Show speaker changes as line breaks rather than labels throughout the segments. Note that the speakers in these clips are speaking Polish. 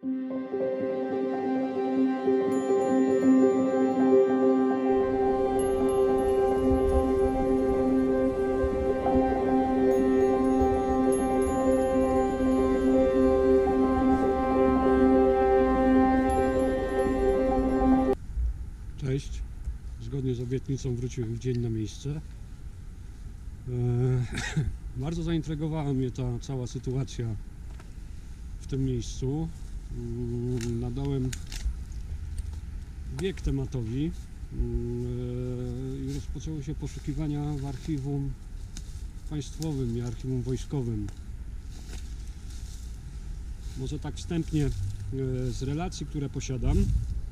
Cześć. Zgodnie z obietnicą wróciłem w dzień na miejsce. Bardzo zaintrygowała mnie ta cała sytuacja w tym miejscu. Nadałem bieg tematowi i rozpoczęły się poszukiwania w archiwum państwowym i archiwum wojskowym. Może tak wstępnie z relacji, które posiadam,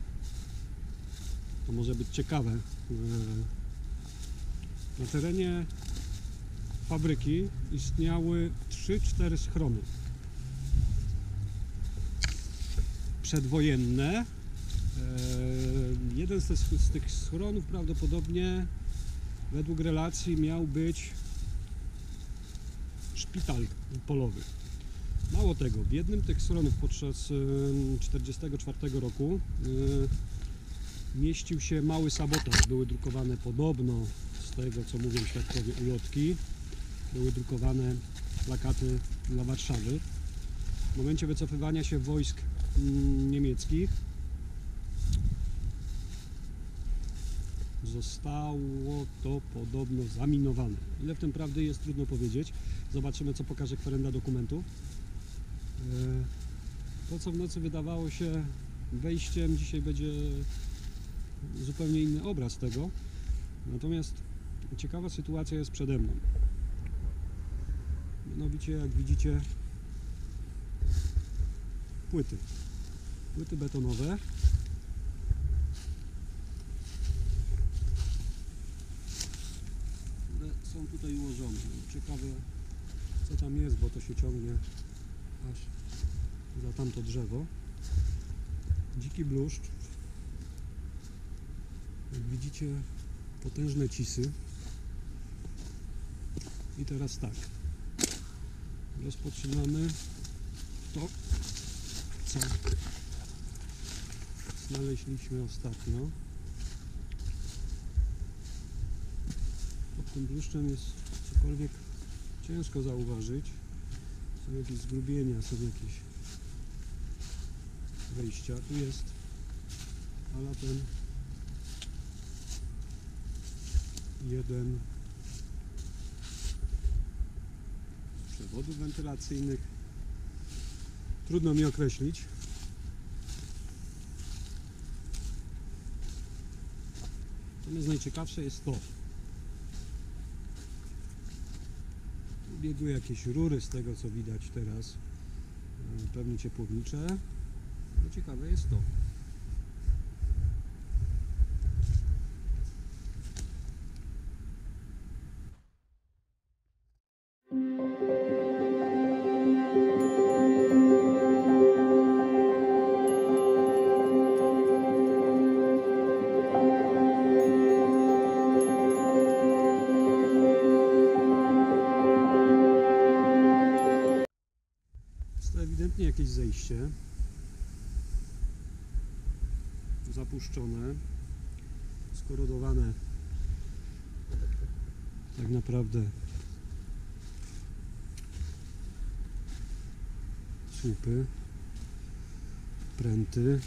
to może być ciekawe. Na terenie fabryki istniały 3-4 schrony przedwojenne. Jeden z tych schronów prawdopodobnie według relacji miał być szpital polowy. Mało tego, w jednym z tych schronów podczas 1944 roku mieścił się mały sabotaż. Były drukowane podobno, z tego co mówią świadkowie, ulotki. Były drukowane plakaty dla Warszawy. W momencie wycofywania się wojsk niemieckich zostało to podobno zaminowane. Ile w tym prawdy jest, trudno powiedzieć. Zobaczymy, co pokaże kwerenda dokumentów. To, co w nocy wydawało się wejściem, dzisiaj będzie zupełnie inny obraz tego. Natomiast ciekawa sytuacja jest przede mną. Mianowicie, jak widzicie, płyty betonowe. Które są tutaj ułożone. Ciekawe, co tam jest, bo to się ciągnie aż za tamto drzewo. Dziki bluszcz. Jak widzicie, potężne cisy. I teraz tak. Rozpoczynamy to, co znaleźliśmy ostatnio. Pod tym bluszczem jest cokolwiek ciężko zauważyć. Są jakieś zgrubienia, są jakieś wejścia. Tu jest ten jeden z przewodów wentylacyjnych. Trudno mi określić. Natomiast najciekawsze jest to. Tu biegły jakieś rury, z tego co widać teraz, pewnie ciepłownicze. No ciekawe jest to. Jest to ewidentnie jakieś zejście zapuszczone, skorodowane tak naprawdę słupy, pręty.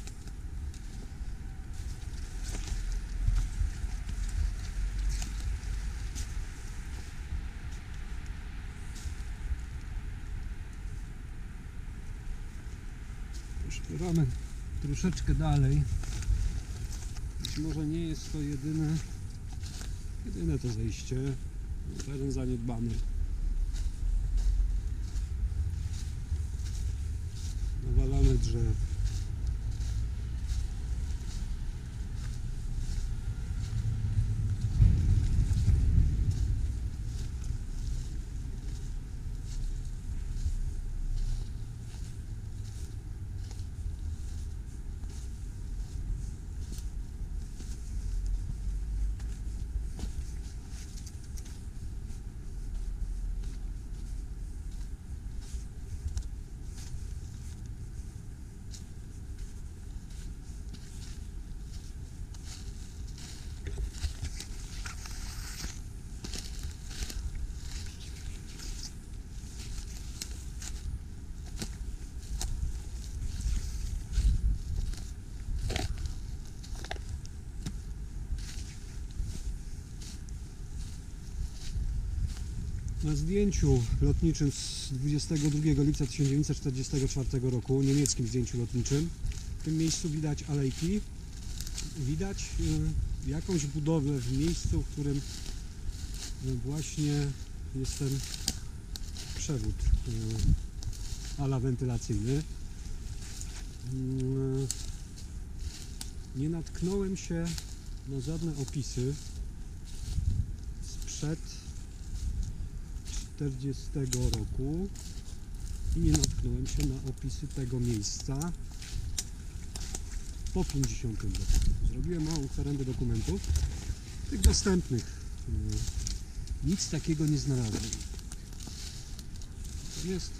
Poszperamy troszeczkę dalej. Być może nie jest to jedyne to zejście. Teren zaniedbany. Nawalane drzew. Na zdjęciu lotniczym z 22 lipca 1944 roku, niemieckim zdjęciu lotniczym, w tym miejscu widać alejki, widać jakąś budowlę w miejscu, w którym właśnie jest ten przewód ala wentylacyjny. Nie natknąłem się na żadne opisy sprzed 40 roku i nie natknąłem się na opisy tego miejsca po 50 roku. Zrobiłem małą kwerendę dokumentów, tych dostępnych. Nic takiego nie znalazłem. Natomiast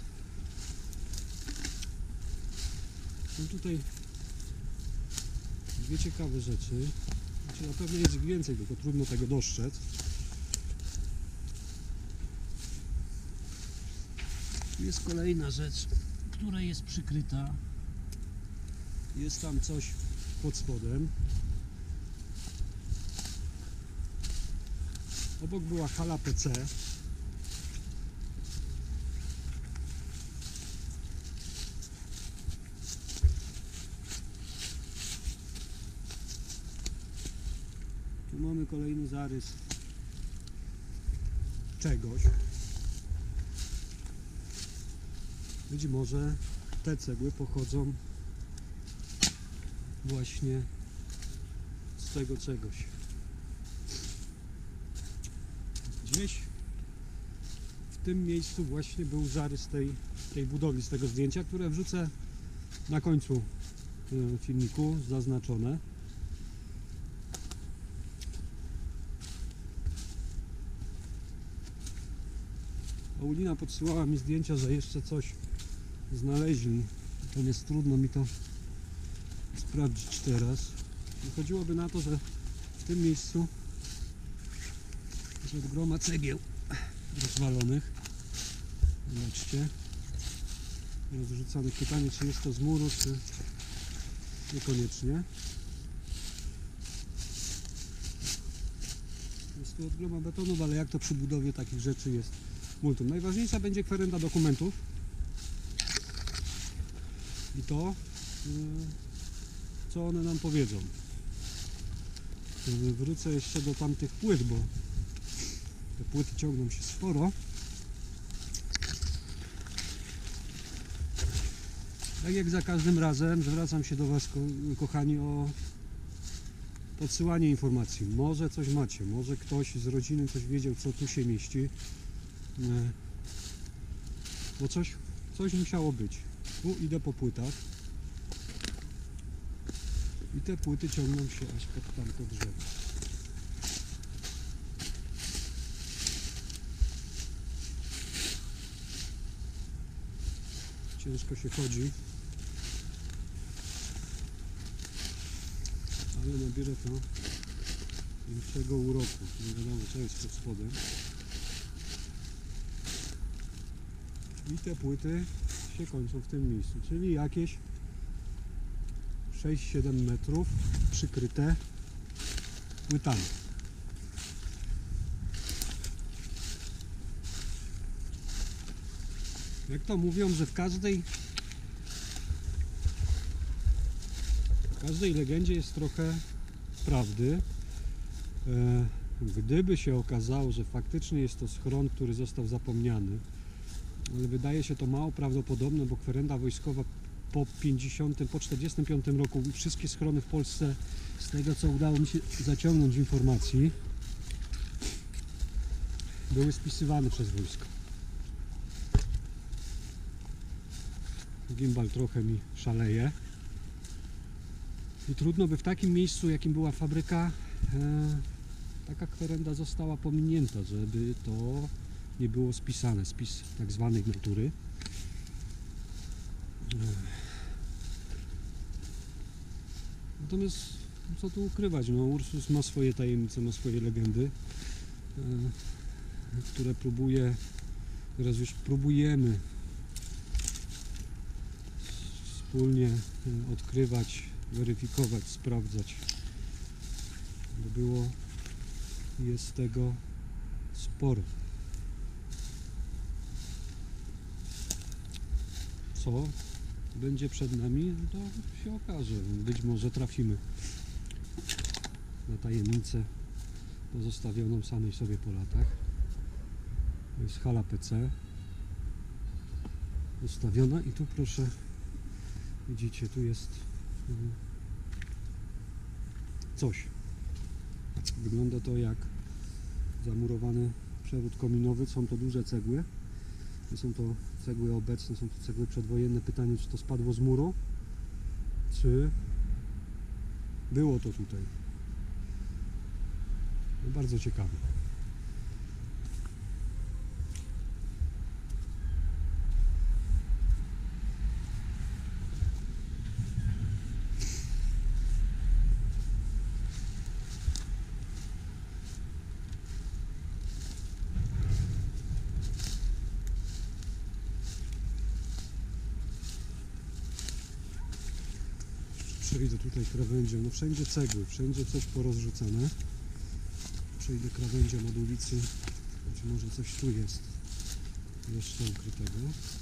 są tutaj dwie ciekawe rzeczy. Znaczy, na pewno jest ich więcej, tylko trudno tego dostrzec. Tu jest kolejna rzecz, która jest przykryta. Jest tam coś pod spodem. Obok była hala PC. Tu mamy kolejny zarys czegoś. Być może te cegły pochodzą właśnie z tego czegoś. Gdzieś w tym miejscu właśnie był zarys tej budowli, z tego zdjęcia, które wrzucę na końcu filmiku, zaznaczone. Paulina podsyłała mi zdjęcia, że jeszcze coś znaleźli, natomiast trudno mi to sprawdzić teraz. Chodziłoby na to, że w tym miejscu jest od groma cegieł rozwalonych. Zobaczcie, rozrzucanych. Pytanie, czy jest to z muru, czy niekoniecznie. Jest tu od groma betonów, ale jak to przy budowie takich rzeczy jest multum. Najważniejsza będzie kwerenda dokumentów i to, co one nam powiedzą. Wrócę jeszcze do tamtych płyt, bo te płyty ciągną się sporo. Tak jak za każdym razem zwracam się do Was, kochani, o podsyłanie informacji. Może coś macie, może ktoś z rodziny coś wiedział, co tu się mieści. Bo coś musiało być. Tu idę po płytach i te płyty ciągną się aż pod tamto drzewo. Ciężko się chodzi, ale nabierze to większego uroku. Nie wiadomo, co jest pod spodem. I te płyty się kończą w tym miejscu, czyli jakieś 6-7 metrów przykryte płytami. Jak to mówią, że w każdej legendzie jest trochę prawdy. Gdyby się okazało, że faktycznie jest to schron, który został zapomniany, ale wydaje się to mało prawdopodobne, bo kwerenda wojskowa po 45 roku, wszystkie schrony w Polsce, z tego co udało mi się zaciągnąć informacji, były spisywane przez wojsko. Gimbal trochę mi szaleje i trudno by w takim miejscu, jakim była fabryka, taka kwerenda została pominięta, żeby to nie było spisane, spis tak zwanej natury. Natomiast co tu ukrywać, no Ursus ma swoje tajemnice, ma swoje legendy, które teraz już próbujemy wspólnie odkrywać, weryfikować, sprawdzać, bo jest tego sporo. co będzie przed nami, to się okaże. Być może trafimy na tajemnicę pozostawioną samej sobie po latach. To jest hala PC ustawiona i tu proszę, widzicie, tu jest coś. Wygląda to jak zamurowany przewód kominowy. Są to duże cegły. Nie są to cegły obecne, są to cegły przedwojenne. Pytanie, czy to spadło z muru, czy było to tutaj. No, bardzo ciekawe. Przejdę tutaj krawędzią, no wszędzie cegły, wszędzie coś porozrzucane. Przejdę krawędzią od ulicy, być może coś tu jest jeszcze ukrytego.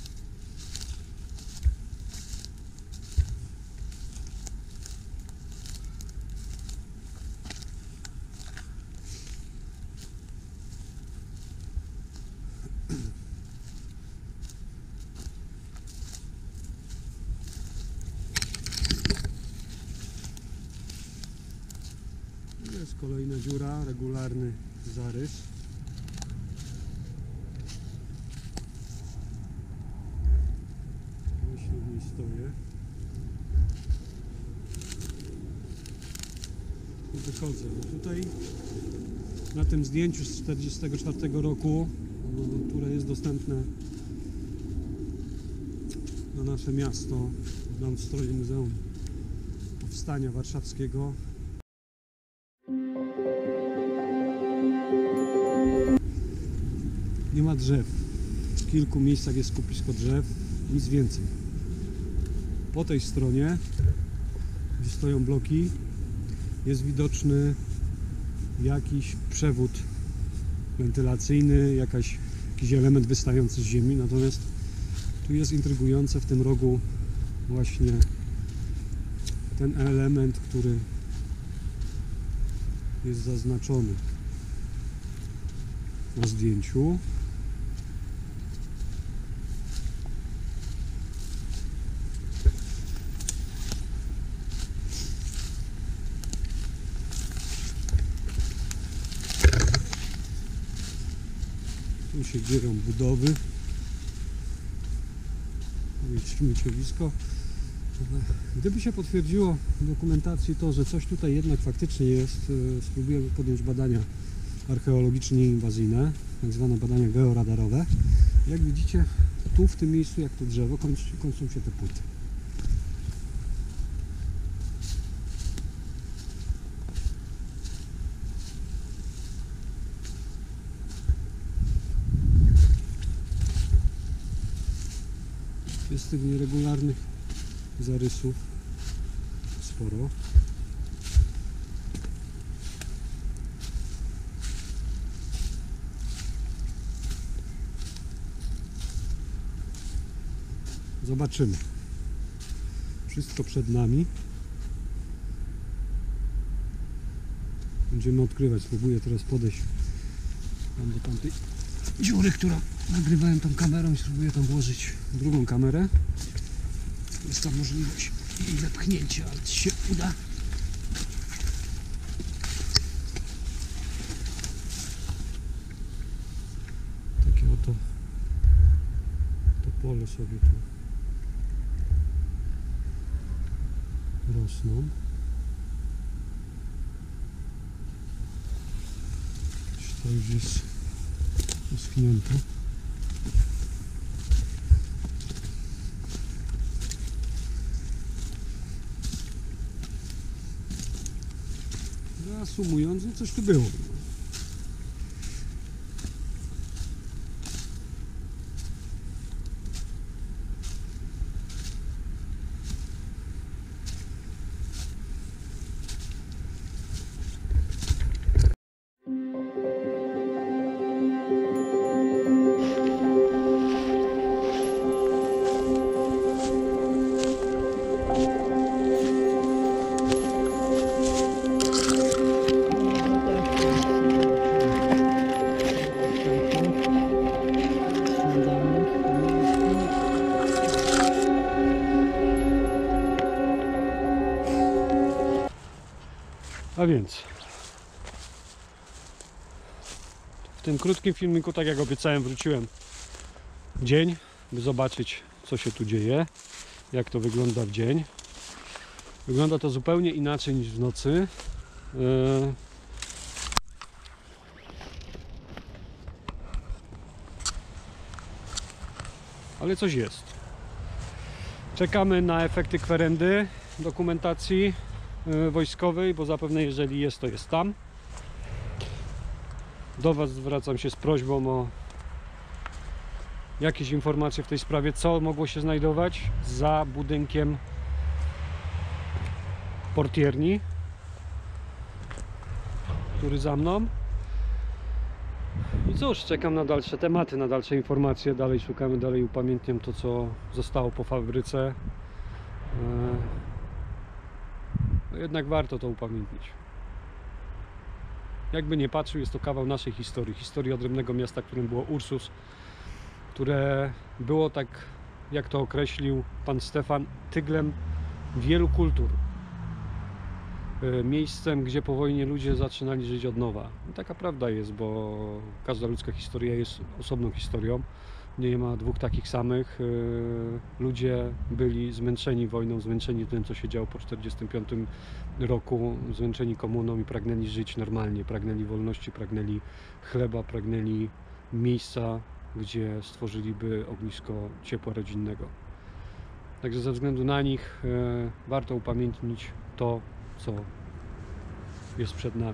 Jest kolejna dziura, regularny zarys. Właśnie w niej stoję. I wychodzę. No tutaj na tym zdjęciu z 1944 roku, które jest dostępne na nasze miasto, nam w stronie Muzeum Powstania Warszawskiego. Nie ma drzew. W kilku miejscach jest skupisko drzew, nic więcej. Po tej stronie, gdzie stoją bloki, jest widoczny jakiś przewód wentylacyjny, jakiś element wystający z ziemi. Natomiast tu jest intrygujące w tym rogu właśnie ten element, który jest zaznaczony na zdjęciu. Tu się dzieją budowy. Śmieciowisko. Gdyby się potwierdziło w dokumentacji to, że coś tutaj jednak faktycznie jest, spróbujemy podjąć badania archeologiczne i inwazyjne, tak zwane badania georadarowe. Jak widzicie, tu w tym miejscu, jak to drzewo, kończą się te płyty. Jest tych nieregularnych zarysów sporo. Zobaczymy. Wszystko przed nami. Będziemy odkrywać. Spróbuję teraz podejść tam do tamtej dziury, którą nagrywałem tą kamerą i spróbuję tam włożyć drugą kamerę. Jest tam możliwość jej wepchnięcia, ale czy się uda? Takie oto pole sobie tu rosną. To już jest uschnięte. Reasumując, no coś tu było. A więc w tym krótkim filmiku, tak jak obiecałem, wróciłem dzień, by zobaczyć, co się tu dzieje, jak to wygląda w dzień. Wygląda to zupełnie inaczej niż w nocy. Ale coś jest. Czekamy na efekty kwerendy dokumentacji wojskowej, bo zapewne jeżeli jest, to jest tam. Do Was zwracam się z prośbą o jakieś informacje w tej sprawie, co mogło się znajdować za budynkiem portierni, który za mną. I cóż, czekam na dalsze tematy, na dalsze informacje, dalej szukamy, dalej upamiętniam to, co zostało po fabryce. No jednak warto to upamiętnić. Jakby nie patrzył, jest to kawał naszej historii, historii odrębnego miasta, którym było Ursus, które było, tak jak to określił pan Stefan, tyglem wielu kultur. Miejscem, gdzie po wojnie ludzie zaczynali żyć od nowa. I taka prawda jest, bo każda ludzka historia jest osobną historią. Nie ma dwóch takich samych. Ludzie byli zmęczeni wojną, zmęczeni tym, co się działo po 1945 roku, zmęczeni komuną i pragnęli żyć normalnie, pragnęli wolności, pragnęli chleba, pragnęli miejsca, gdzie stworzyliby ognisko ciepła rodzinnego. Także ze względu na nich warto upamiętnić to, co jest przed nami,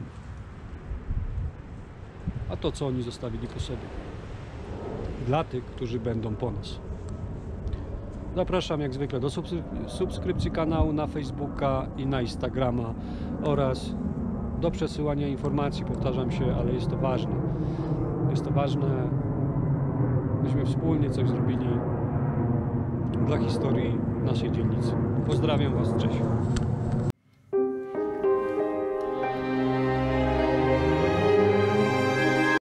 a to, co oni zostawili po sobie, dla tych, którzy będą po nas. Zapraszam jak zwykle do subskrypcji kanału na Facebooka i na Instagrama oraz do przesyłania informacji, powtarzam się, ale jest to ważne. Jest to ważne, byśmy wspólnie coś zrobili dla historii naszej dzielnicy. Pozdrawiam Was, cześć.